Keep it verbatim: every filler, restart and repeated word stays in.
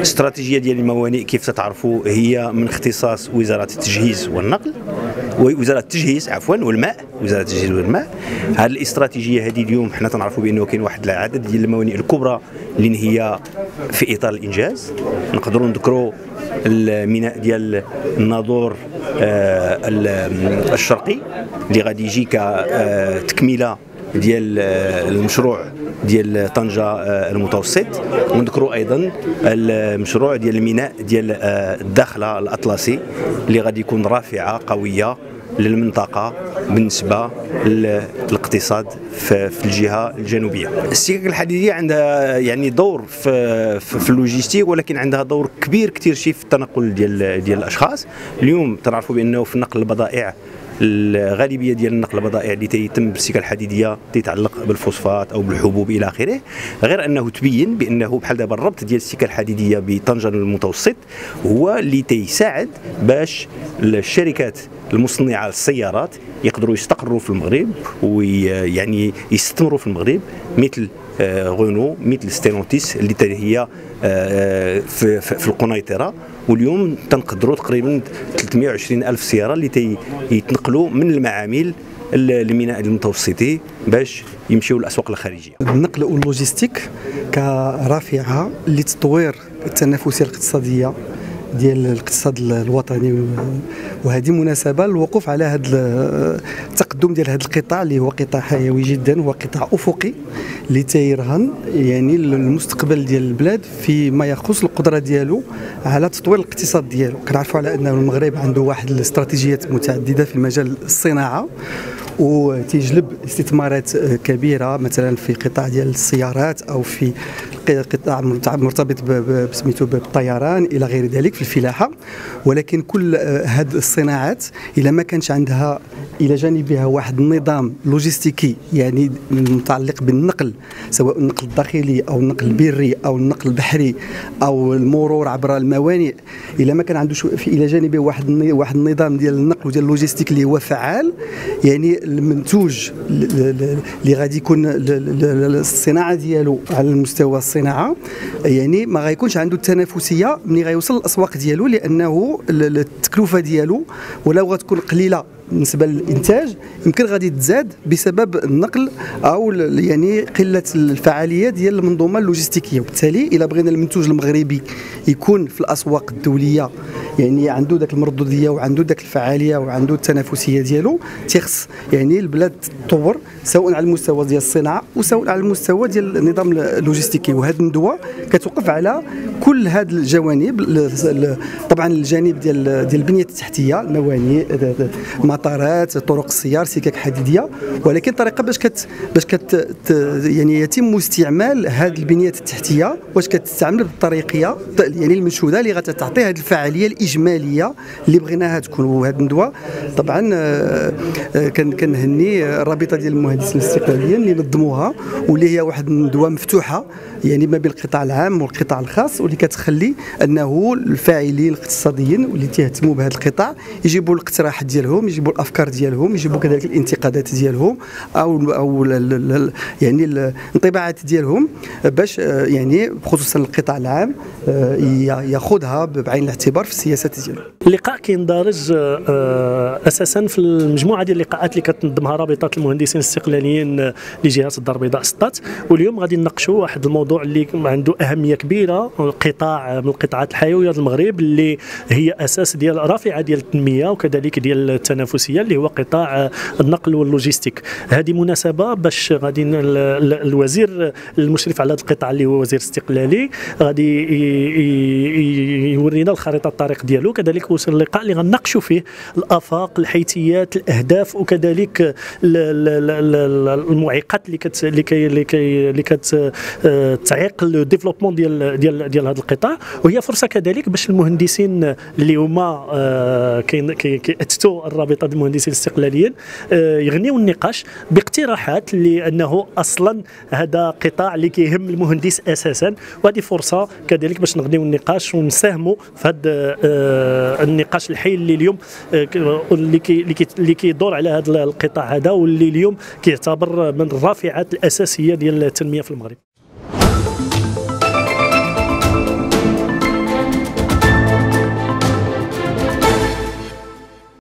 الاستراتيجيه ديال الموانئ كيف تعرفوا هي من اختصاص وزاره التجهيز والنقل، وزاره التجهيز عفوا والماء، وزاره التجهيز والماء. هذه الاستراتيجيه هذه اليوم حنا تنعرفوا بانه كاين واحد العدد ديال الموانئ الكبرى اللي هي في اطار الانجاز. نقدروا نذكروا الميناء ديال الناظور الشرقي اللي غادي يجي كتكمله ديال المشروع ديال طنجة المتوسط، ونذكروا ايضا المشروع ديال الميناء ديال الداخله الاطلسي اللي غادي يكون رافعه قويه للمنطقه بالنسبه للاقتصاد في الجهه الجنوبيه. السكك الحديديه عندها يعني دور في في اللوجيستيك، ولكن عندها دور كبير كثير شي في التنقل ديال ديال الاشخاص. اليوم تنعرفوا بانه في نقل البضائع الغالبيه ديال نقل البضائع اللي تيتم بالسكه الحديديه تيتعلق بالفوسفات او بالحبوب الى اخره، غير انه تبين بانه بحال دابا الربط ديال السكه الحديديه بطنجه المتوسط هو اللي تيساعد باش الشركات المصنعه للسيارات يقدروا يستقروا في المغرب ويعني يستثمروا في المغرب، مثل غونو مثل ستيلونتيس اللي هي في في القنيطره. واليوم تنقدروا تقريبا ثلاثمائة وعشرين ألف سياره اللي يتنقلوا من المعامل الميناء المتوسطي باش يمشيو للاسواق الخارجيه. النقل واللوجيستيك كرافعه لتطوير التنافسيه الاقتصاديه ديال الاقتصاد الوطني، وهذه مناسبه للوقوف على هذا التقدم ديال هذا القطاع اللي هو قطاع حيوي جدا، هو قطاع افقي اللي تيرهن يعني المستقبل ديال البلاد فيما يخص القدره ديالو على تطوير الاقتصاد ديالو. كنعرفوا على ان المغرب عنده واحد الاستراتيجيات متعدده في مجال الصناعه، وتجلب استثمارات كبيره مثلا في قطاع ديال السيارات او في قطاع مرتبط بسميتو بالطيران الى غير ذلك في الفلاحه. ولكن كل هذه الصناعات اذا ما كانش عندها الى جانبها واحد النظام لوجستيكي يعني متعلق بالنقل، سواء النقل الداخلي او النقل البري او النقل البحري او المرور عبر الموانئ، اذا ما كان عنده في الى جانبه واحد واحد النظام ديال النقل وديال اللوجستيك اللي هو فعال، يعني المنتوج اللي غادي يكون الصناعه ديالو على المستوى الصناعه يعني ما غيكونش عنده التنافسيه ملي غيوصل للاسواق ديالو، لانه التكلفه ديالو ولو غتكون قليله بالنسبه للانتاج يمكن غادي تزاد بسبب النقل او يعني قله الفعاليه ديال المنظومه اللوجستيكيه. وبالتالي الا بغينا المنتوج المغربي يكون في الاسواق الدوليه يعني عنده ذاك المردوديه وعنده ذاك الفعاليه وعنده التنافسيه ديالو، تيخص يعني البلاد تطور سواء على المستوى ديال الصناعه وسواء على المستوى ديال النظام اللوجستيكي. وهذه الندوه كتوقف على كل هذه الجوانب، طبعا الجانب ديال ديال البنيه التحتيه، الموانئ، مطارات، طرق السيار، سكك حديديه، ولكن طريقه باش كت باش كت يعني يتم استعمال هذه البنيات التحتيه واش كتستعمل بالطريقيه يعني المنشوده اللي غتعطي هذه الفعاليه الاجماليه اللي بغيناها تكون. وهذه الندوه طبعا كنهني الرابطه ديال المهندسين الاستقلاليين اللي نظموها، واللي هي واحد الندوه مفتوحه يعني ما بين القطاع العام والقطاع الخاص، واللي كتخلي انه الفاعلين الاقتصاديين واللي تيهتموا بهذا القطاع يجيبوا الاقتراحات ديالهم، يجيبوا الافكار ديالهم، يجيبوا كذلك الانتقادات ديالهم او او يعني الانطباعات ديالهم باش يعني خصوصا القطاع العام ياخذها بعين الاعتبار في السياسات ديالو. اللقاء كيندرج اساسا في المجموعه ديال اللقاءات اللي كتنظمها رابطه المهندسين الاستقلاليين لجهه الدار البيضاء سطات، واليوم غادي نناقشوا واحد الموضوع اللي عنده اهميه كبيره، قطاع من القطاعات الحيويه ديال المغرب اللي هي اساس ديال رافعه ديال التنميه وكذلك ديال التنافسيه اللي هو قطاع النقل واللوجيستيك. هذه مناسبه باش غادي الوزير المشرف على هذا القطاع اللي هو وزير استقلالي غادي يورينا الخريطه الطريق ديالو، كذلك وصل اللقاء اللي غنناقشوا فيه الافاق، الحيثيات، الاهداف، وكذلك المعيقات اللي كت اللي كي اللي كي اللي كتعيق لو ديفلوبمون ديال ديال ديال هذا القطاع. وهي فرصه كذلك باش المهندسين اللي هما كيأتوا الرابطه ديال المهندسين الاستقلاليين يغنيوا النقاش باقتراحات، لانه اصلا هذا قطاع اللي كيهم المهندس اساسا، وهذه فرصه كذلك باش نغنيوا النقاش ونساهموا في هذا النقاش الحي اللي اليوم اللي كي اللي كيدور على هذا القطاع هذا، واللي اليوم كيعتبر من الرافعات الاساسيه ديال التنميه في المغرب.